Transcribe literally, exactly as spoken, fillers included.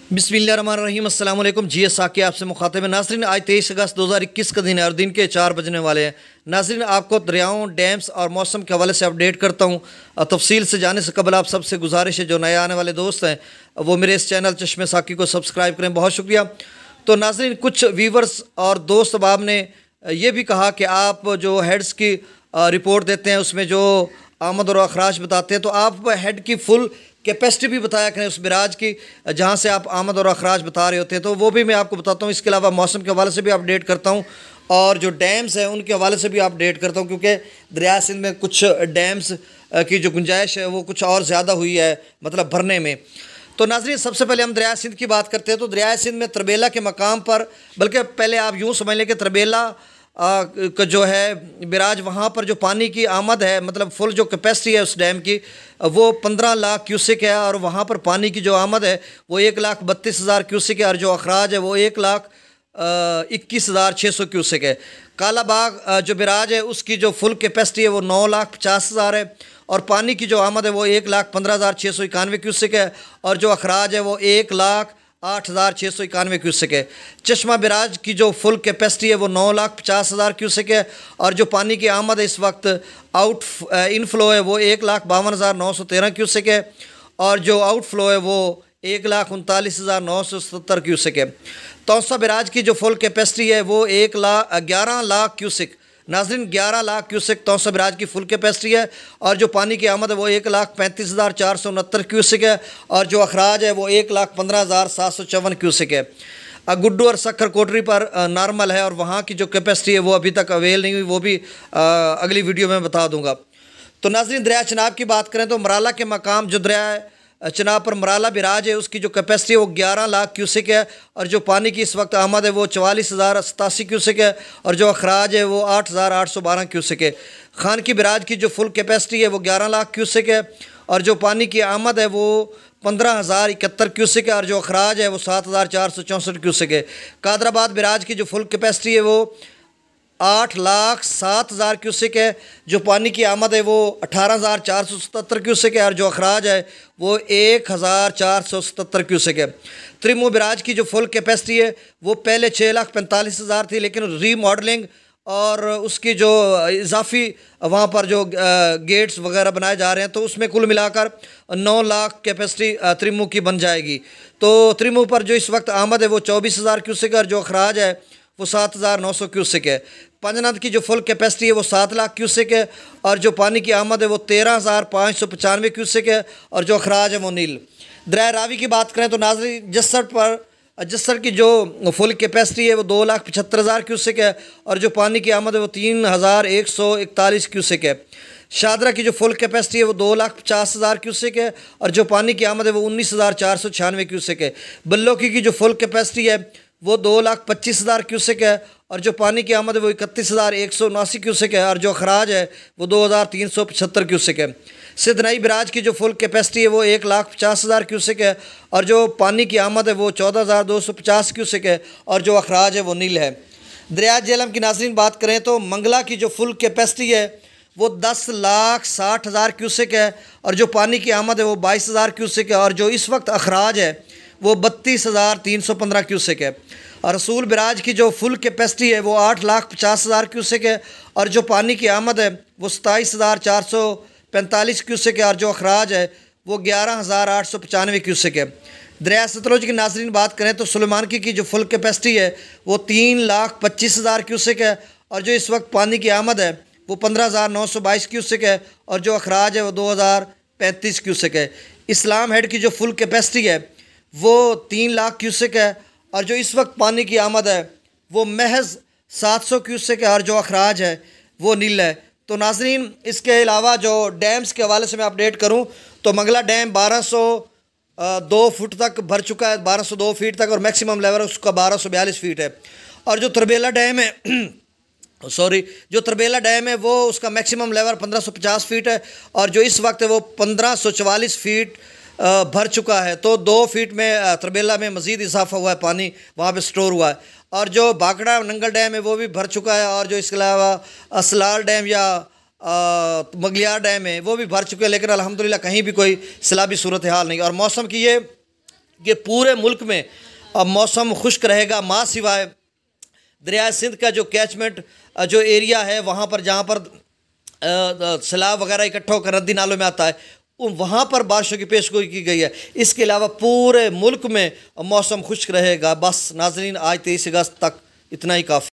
बिस्मिल्लाहिर्रहमानिर्रहीम। अस्सलाम वालेकुम। जी साकी आपसे मुखातिब है। नाज़रीन, आज तेईस अगस्त दो हज़ार इक्कीस का दिन है और दिन के चार बजने वाले हैं। नाज़रीन, आपको दरियाओं, डैम्स और मौसम के हवाले से अपडेट करता हूँ। तफसील से जाने से कबल आप सबसे गुजारिश है, जो नए आने वाले दोस्त हैं वो मेरे इस चैनल चश्मे साकी को सब्सक्राइब करें। बहुत शुक्रिया। तो नाज़रीन, कुछ व्यूवर्स और दोस्त अहबाब ने ये भी कहा कि आप जो हेड्स की रिपोर्ट देते हैं उसमें जो आमद और अखराज बताते हैं, तो आप हेड की फुल कैपेसिटी भी बताया करें उस बिराज की जहाँ से आप आमद और अखराज बता रहे होते हैं, तो वो भी मैं आपको बताता हूँ। इसके अलावा मौसम के हवाले से भी अपडेट करता हूँ और जो डैम्स हैं उनके हवाले से भी अपडेट करता हूँ, क्योंकि दरिया सिंध में कुछ डैम्स की जो गुंजाइश है वो कुछ और ज़्यादा हुई है, मतलब भरने में। तो नाज़रीन, सबसे पहले हम दरिया सिंध की बात करते हैं। तो दरिया सिंध में तरबेला के मकाम पर, बल्कि पहले आप यूँ समझ लें कि तरबेला का जो है बिराज, वहाँ पर जो पानी की आमद है, मतलब फुल जो कैपेसिटी है उस डैम की, वो पंद्रह लाख क्यूसिक है और वहाँ पर पानी की जो आमद है वो एक लाख बत्तीस हज़ार क्यूसिक है और जो अखराज है वो एक लाख इक्कीस हज़ार छः सौ क्यूसिक है। काला बाग जो बिराज है उसकी जो फुल कैपेसिटी है वो नौ लाख पचास हज़ार है और पानी की जो आमद है वो एक लाख पंद्रह हज़ार छः सौ इक्यानवे क्यूसिक है और जो अखराज है वो एक लाख आठ हज़ार छः सौ इक्यानवे क्यूसिक है। चश्मा बिराज की जो फुल कैपेसिटी है वो नौ लाख पचास हज़ार क्यूसिक है और जो पानी की आमद है इस वक्त आउट इनफ्लो है वो एक लाख बावन हज़ार नौ सौ तेरह क्यूसिक है और जो आउटफ्लो है वो एक लाख उनतालीस हज़ार नौ सौ सत्तर क्यूसिक है। तौसा बिराज की जो फुल कैपेसिटी है वो एक लाख ग्यारह लाख क्यूसिक, नाज़रीन ग्यारह लाख क्यूसिक तौसा बिराज की फुल कैपेसिटी है और जो पानी की आमद है वो एक लाख पैंतीस हज़ार चार सौ उनहत्तर क्यूसिक है और जो अखराज है वो एक लाख पंद्रह हज़ार सात सौ चौवन क्यूसिक है। गुड्डू और सक्खर कोटरी पर नॉर्मल है और वहाँ की जो कैपेसिटी है वो अभी तक अवेल नहीं हुई, वो भी आ, अगली वीडियो में बता दूँगा। तो नाज़रीन, दरिया चनाब की बात करें तो मराला के मकाम जो दरिया चनाब पर मराला बिराज है उसकी जो कैपेसिटी है वो ग्यारह लाख क्यूसिक है और जो पानी की इस वक्त आमद है वो चवालीस हज़ार सतासी क्यूसिक है और जो अखराज है वो आठ हज़ार आठ सौ बारह क्यूसिक है। खान की बिराज की जो फुल कैपेसिटी है वो ग्यारह लाख क्यूसिक है और जो पानी की आमद है वो पंद्रह हज़ार इकहत्तर क्यूसिक है और जो अखराज है वो सात हज़ार चार सौ चौंसठ क्यूसिक है। कादराबाद बिराज की जो फुल कैपेसिटी है वो आठ लाख सात हज़ार क्यूसिक है, जो पानी की आमद है वो अठारह हज़ार चार सौ सतहत्तर क्यूसिक है और जो अखराज है वो एक हज़ार चार सौ सतहत्तर क्यूसिक है। त्रिमो बिराज की जो फुल कैपेसिटी है वो पहले छः लाख पैंतालीस हज़ार थी, लेकिन रीमॉडलिंग और उसकी जो इजाफी वहाँ पर जो गेट्स वगैरह बनाए जा रहे हैं तो उसमें कुल मिलाकर नौ लाख कैपेसिटी त्रिमो की बन जाएगी। तो त्रिमो पर जो इस वक्त आमद है वो चौबीस हज़ार क्यूसिक है और जो अखराज है वो सात हज़ार नौ सौ क्यूसिक है। पंजनाथ की जो फुल कैपेसिटी है वो सात लाख क्यूसिक है और जो पानी की आमद है वो तेरह हज़ार पाँच सौ पचानवे क्यूसिक है और जो अखराज है वो नील। दरिया रावी की बात करें तो नाज़रीन, जस्सर पर जस्सर की जो फुल कैपेसिटी है वो दो लाख पचहत्तर हज़ार क्यूसिक है और जो पानी की आमद है वो तीन हज़ार एक सौ इकतालीस क्यूसिक है। शादरा की जो फुल कैपेसिटी है वो दो लाख पचास हज़ार क्यूसिक है और जो पानी की आमद है वो उन्नीस हज़ार चार सौ छियानवे क्यूसिक है। बल्लोकी की जो फुल कैपेसिटी है वो दो लाख पच्चीस हज़ार क्यूसिक है और जो पानी की आमद है वो इकतीस हज़ार एक सौ उनासी क्यूसिक है और जो अखराज है वो दो हज़ार तीन सौ पचहत्तर क्यूसिक है। सिद्धनाई बिराज की जो फुल कैपेसिटी है वो एक लाख पचास हज़ार क्यूसिक है और जो पानी की आमद है वो चौदह हज़ार दो सौ पचास क्यूसिक है और जो अखराज है वो नील है। दरिया जेहलम की नाज़रीन बात करें तो मंगला की जो फुल कैपेसिटी है वो दस लाख साठ हज़ार क्यूसिक है और जो पानी की आमद है वो बाईस हज़ार क्यूसिक है और जो इस वक्त अखराज है वो बत्तीस हज़ार तीन सौ पंद्रह क्यूसिक है। और रसूल बिराज की जो फुल कैपेसिटी है वो आठ लाख पचास हज़ार क्यूसिक है और जो पानी की आमद है वो सताईस हज़ार चार सौ पैंतालीस क्यूसिक है और जो अखराज है वो ग्यारह हज़ार आठ सौ पचानवे क्यूसिक है। दरिया सतलुज की नाज़रीन बात करें तो सुलेमानकी की जो फुल कैपेसिटी है वो तीन लाख पच्चीस हज़ार क्यूसिक है और जो इस वक्त पानी की आमद है वो पंद्रह हज़ार नौ सौ बाईस क्यूसिक है और जो अखराज है वो दो हज़ार पैंतीस क्यूसिक है। इस्लाम हेड की जो फुल कैपेसिटी है वो तीन लाख क्यूसिक है और जो इस वक्त पानी की आमद है वो महज सात सौ क्यूसिक है और जो अखराज है वो नील है। तो नाज़रीन, इसके अलावा जो डैम्स के हवाले से मैं अपडेट करूं तो मंगला डैम बारह सौ दो फुट तक भर चुका है, बारह सौ दो फीट तक, और मैक्सिमम लेवल उसका बारह सौ बयालीस फीट है। और जो तरबेला डैम है सॉरी जो तरबेला डैम है वो उसका मैक्सिमम लेवल पंद्रह सौ पचास फीट है और जो इस वक्त है वो पंद्रह सौ चवालीस फीट भर चुका है। तो दो फीट में तरबेला में मज़ीद इजाफा हुआ है, पानी वहाँ पे स्टोर हुआ है। और जो बागड़ा नंगल डैम है वो भी भर चुका है और जो इसके अलावा असलाल डैम या मगलियार डैम है वो भी भर चुके हैं, लेकिन अल्हम्दुलिल्लाह कहीं भी कोई सैलाबी सूरत हाल नहीं। और मौसम की ये कि पूरे मुल्क में अब मौसम खुश्क रहेगा, माँ सिवाय दरिया सिंध का जो कैचमेंट जो एरिया है वहाँ पर जहाँ पर सैलाब वगैरह इकट्ठा होकर नदी नालों में आता है, वहाँ पर बारिशों की पेशगोई की गई है। इसके अलावा पूरे मुल्क में मौसम खुश्क रहेगा। बस नाज़रीन, आज तेईस अगस्त तक इतना ही काफ़ी।